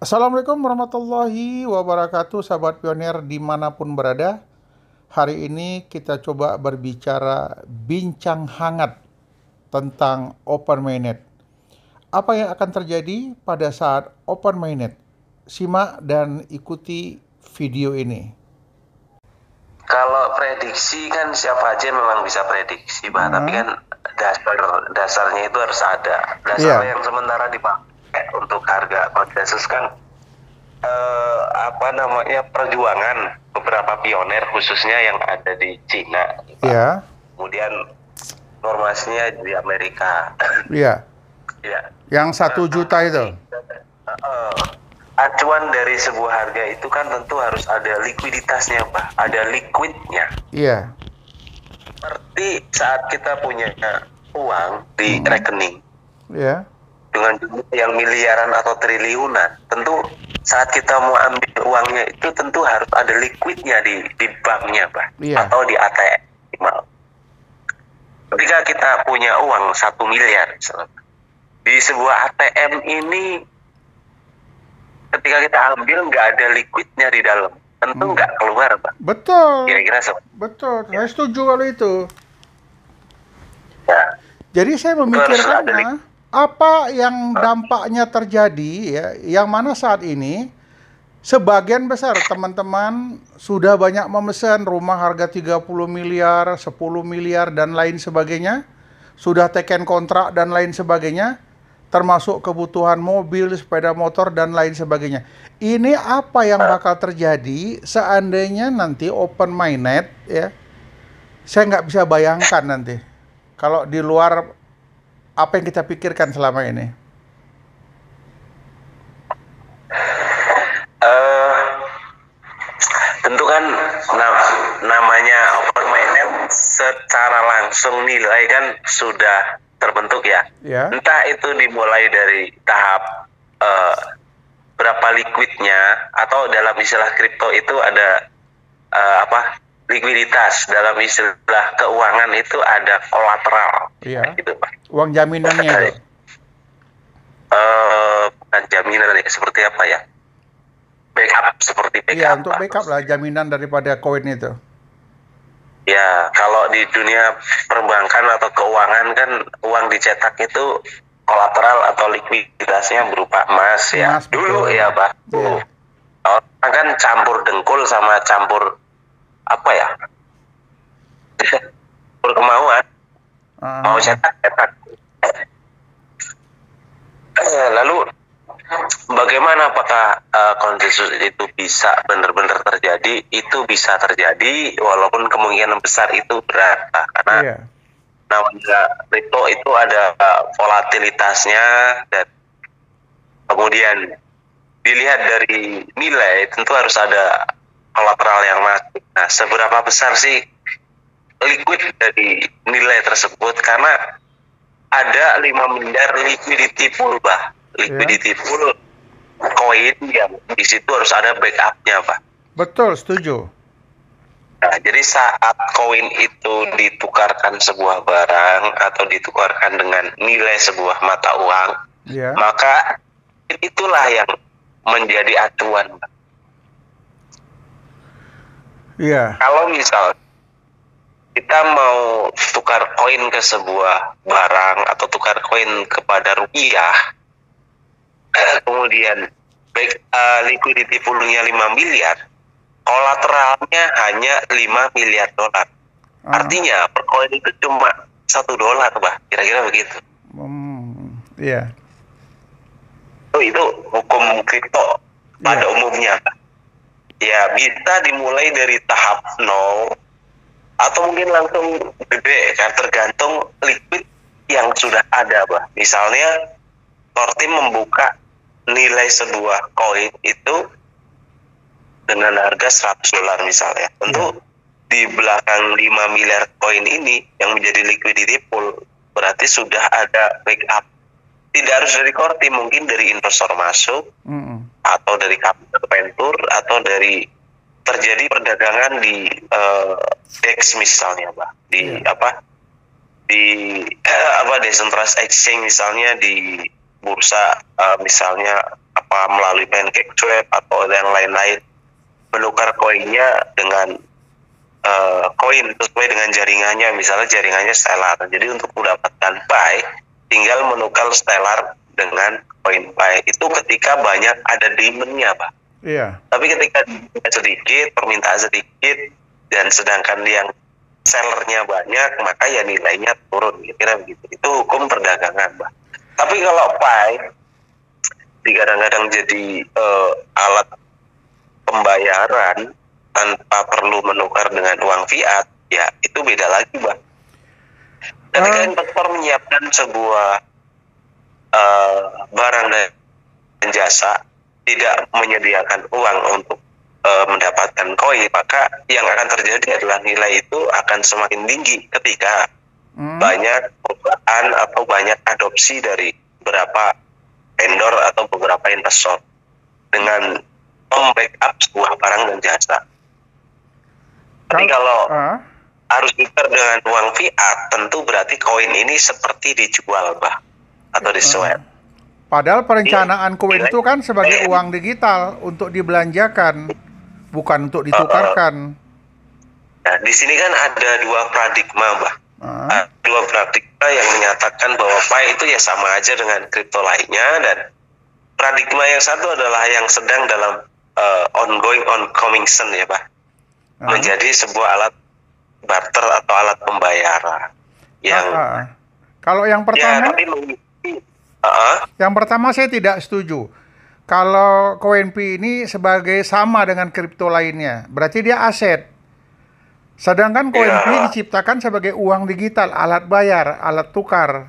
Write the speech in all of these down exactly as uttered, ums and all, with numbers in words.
Assalamualaikum warahmatullahi wabarakatuh, sahabat pionir dimanapun berada. Hari ini kita coba berbicara bincang hangat tentang open mainnet. Apa yang akan terjadi pada saat open mainnet? Simak dan ikuti video ini. Kalau prediksi kan siapa aja memang bisa prediksi, Pak. Hmm. Tapi kan dasar dasarnya itu harus ada. Dasar Iya. yang sementara dipakai untuk harga konsensus kan eh, apa namanya perjuangan beberapa pioner khususnya yang ada di Cina, Pak. Iya. Kemudian normasinya di Amerika. Iya. Ya. Yang satu juta itu. Eh, acuan dari sebuah harga itu kan tentu harus ada likuiditasnya, Pak. Ada liquidnya. Iya. Seperti saat kita punya uang di Hmm. rekening Iya. dengan jumlah yang miliaran atau triliunan, tentu saat kita mau ambil uangnya itu tentu harus ada liquidnya di di banknya, Pak. Iya. Atau di A T M minimal. Ketika kita punya uang satu miliar misalnya, di sebuah A T M ini ketika kita ambil nggak ada liquidnya di dalam, tentu Hmm. nggak keluar, Pak. Betul. Kira-kira seperti Betul. Saya setuju kalau itu. ya. Jadi saya Harus memikirkan ada ah, apa yang dampaknya terjadi ya, yang mana saat ini sebagian besar teman-teman sudah banyak memesan rumah harga tiga puluh miliar, sepuluh miliar dan lain sebagainya, sudah teken kontrak dan lain sebagainya, termasuk kebutuhan mobil, sepeda motor dan lain sebagainya. Ini apa yang bakal terjadi seandainya nanti open mainnet ya? Saya nggak bisa bayangkan nanti. Kalau di luar apa yang kita pikirkan selama ini. Eh, tentu kan na- namanya open mainnet secara langsung nilai kan sudah terbentuk ya. Ya. Entah itu dimulai dari tahap eh, berapa liquidnya atau dalam istilah kripto itu ada eh, apa likuiditas, dalam istilah keuangan itu ada kolateral. Iya. Gitu, Pak. Uang jaminannya itu. Eh, bukan jaminan ya, seperti apa ya? Backup seperti backup. Iya, untuk Pak. backup lah jaminan daripada koin itu. Ya, kalau di dunia perbankan atau keuangan kan uang dicetak itu kolateral atau likuiditasnya berupa emas ya. Emas, Dulu betul. ya, Pak. Iya. Orang kan campur dengkul sama campur apa ya? Campur kemauan. Ah, Mau cetak, cetak. Eh, Lalu bagaimana apakah uh, konsensus itu bisa benar-benar terjadi? Itu bisa terjadi walaupun kemungkinan besar itu berat, Pak. Karena iya. namanya kripto itu ada uh, volatilitasnya dan kemudian dilihat dari nilai tentu harus ada kolateral yang masuk. Nah, seberapa besar sih liquid dari nilai tersebut? Karena ada lima miliar liquidity pool, Pak. Liquidity pool koin yang di situ harus ada backupnya, Pak. Betul, setuju. Nah, jadi saat koin itu ditukarkan sebuah barang atau ditukarkan dengan nilai sebuah mata uang, Iya. maka itulah yang menjadi acuan, Pak. Iya. Kalau misal kita mau tukar koin ke sebuah barang atau tukar koin kepada rupiah, kemudian baik uh, liquidity poolnya lima miliar, kolateralnya hanya lima miliar dolar. Ah, Artinya per koin itu cuma satu dolar, Bah. Kira-kira begitu. hmm, iya. Oh, itu hukum kripto pada Iya. umumnya, Bah. Ya, bisa dimulai dari tahap nol atau mungkin langsung gede, kan tergantung liquid yang sudah ada, Bah. Misalnya Tortim membuka nilai sebuah koin itu dengan harga seratus dolar misalnya. Tentu di belakang lima miliar koin ini yang menjadi liquidity pool berarti sudah ada backup. Tidak harus dari Tortim, mungkin dari investor masuk Mm-mm. atau dari capital venture atau dari terjadi perdagangan di uh, D E X misalnya, Pak. Di Iya. apa? Di uh, apa decentralized exchange misalnya di bursa uh, misalnya apa melalui pancake swap atau yang lain-lain, menukar koinnya dengan uh, koin sesuai dengan jaringannya, misalnya jaringannya Stellar. Jadi untuk mendapatkan Pi, tinggal menukar Stellar dengan koin Pi. Itu ketika banyak ada demand-nya, Pak. Iya. Tapi ketika sedikit, permintaan sedikit, dan sedangkan yang sellernya banyak, maka ya nilainya turun, kira-kira begitu. Itu hukum perdagangan, Pak. Tapi kalau Pi kadang-kadang jadi uh, alat pembayaran tanpa perlu menukar dengan uang fiat, ya itu beda lagi, Bang. Ketika uh. investor menyiapkan sebuah uh, barang dan jasa, tidak menyediakan uang untuk uh, mendapatkan koin, maka yang akan terjadi adalah nilai itu akan semakin tinggi ketika hmm. banyak perubahan atau banyak adopsi dari beberapa vendor atau beberapa investor dengan membackup sebuah barang dan jasa. Tapi kalau uh. harus tukar dengan uang fiat, tentu berarti koin ini seperti dijual, Bah, atau diswap. Uh. Padahal perencanaan koin itu kan sebagai uang digital untuk dibelanjakan, bukan untuk ditukarkan. Nah, di sini kan ada dua paradigma, Bah. Uh. Dua paradigma yang menyatakan bahwa Pi itu ya sama aja dengan kripto lainnya, dan paradigma yang satu adalah yang sedang dalam uh, ongoing oncoming sun, ya, Pak. Uh. Menjadi sebuah alat barter atau alat pembayaran. Yang uh, uh. Kalau yang pertama, ya, tapi, uh -uh. yang pertama saya tidak setuju. Kalau koin Pi ini sebagai sama dengan kripto lainnya, berarti dia aset. Sedangkan koin ya. Pi diciptakan sebagai uang digital, alat bayar, alat tukar.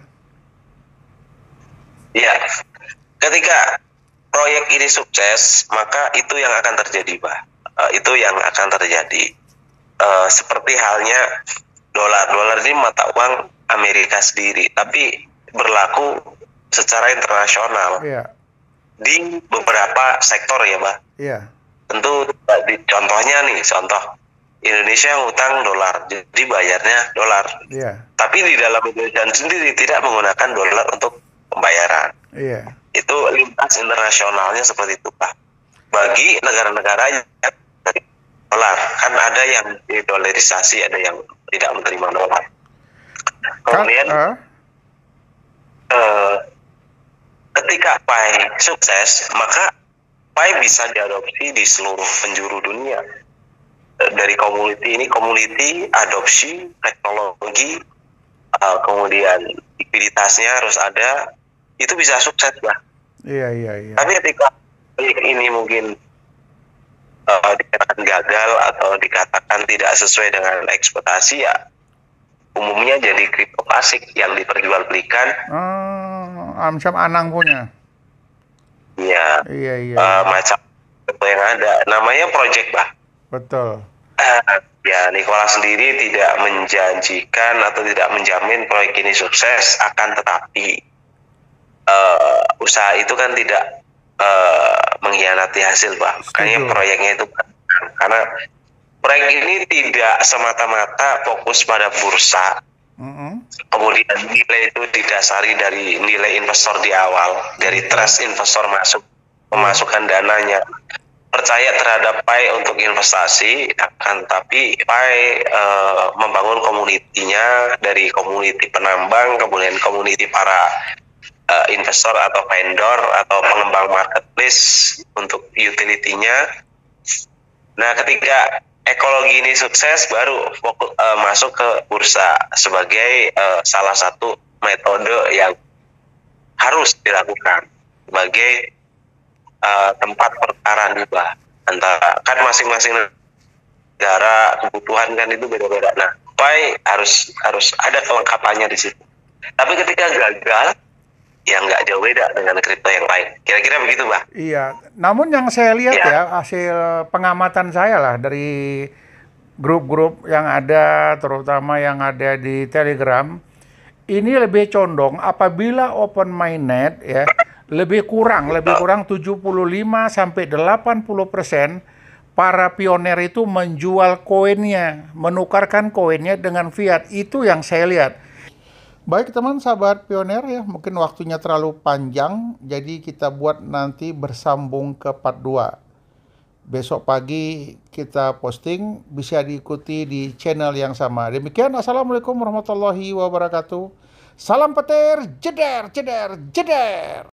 Iya. Ketika proyek ini sukses, maka itu yang akan terjadi, Pak. Uh, itu yang akan terjadi. Uh, seperti halnya dolar. Dolar ini mata uang Amerika sendiri, tapi berlaku secara internasional. Iya. Di beberapa sektor, ya, Pak. Iya. Tentu di contohnya nih, contoh Indonesia ngutang dolar, jadi bayarnya dolar. Iya. Tapi di dalam Indonesia sendiri tidak menggunakan dolar untuk pembayaran. Iya. Itu lintas internasionalnya seperti itu, Pak. Bagi negara-negara yang dari dolar, kan ada yang didolarisasi, ada yang tidak menerima dolar. Kemudian, uh. Eh, ketika Pi sukses, maka Pi bisa diadopsi di seluruh penjuru dunia. Dari community ini, community adopsi teknologi, uh, kemudian likuiditasnya harus ada, itu bisa sukses, lah. Iya, iya, iya. Tapi ketika ini mungkin uh, dikatakan gagal atau dikatakan tidak sesuai dengan ekspektasi, ya umumnya jadi kripto klasik yang diperjualbelikan. Oh, Amsyam Anang punya. Iya. Iya, iya. Uh, macam itu yang ada, namanya project, Bah. Betul. Uh, ya, Nikola sendiri tidak menjanjikan atau tidak menjamin proyek ini sukses, akan tetapi uh, usaha itu kan tidak uh, mengkhianati hasil, Pak. Makanya proyeknya itu, karena proyek ini tidak semata-mata fokus pada bursa. Mm-hmm. Kemudian nilai itu didasari dari nilai investor di awal, dari trust investor masuk, memasukkan dananya, percaya terhadap Pi untuk investasi, akan tapi Pi uh, membangun komunitinya dari komuniti penambang, kemudian komuniti para uh, investor atau vendor atau pengembang marketplace untuk utility-nya. Nah, ketika ekologi ini sukses, baru fokus, uh, masuk ke bursa sebagai uh, salah satu metode yang harus dilakukan sebagai Uh, tempat pertukaran juga antara, kan masing-masing negara kebutuhan kan itu beda-beda. Nah, Pi harus harus ada kelengkapannya di situ. Tapi ketika gagal, ya nggak jauh beda dengan kripto yang lain. Kira-kira begitu, Bah. Iya. Namun yang saya lihat ya, ya hasil pengamatan saya lah dari grup-grup yang ada, terutama yang ada di Telegram, ini lebih condong apabila open mainnet ya. Lebih kurang, lebih kurang tujuh puluh lima sampai delapan puluh persen para pioner itu menjual koinnya, menukarkan koinnya dengan fiat. Itu yang saya lihat. Baik teman sahabat pioner ya, mungkin waktunya terlalu panjang, jadi kita buat nanti bersambung ke part dua. Besok pagi kita posting, bisa diikuti di channel yang sama. Demikian, Assalamualaikum warahmatullahi wabarakatuh. Salam petir, jeder, jeder, jeder.